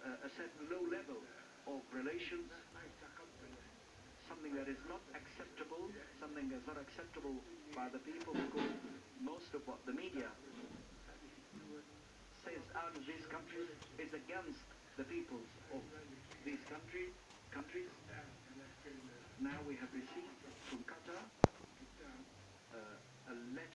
a certain low level of relations, something that is not acceptable, something that's not acceptable by the people, because most of what the media says out of these countries is against the peoples of these countries. Now we have received from Qatar a letter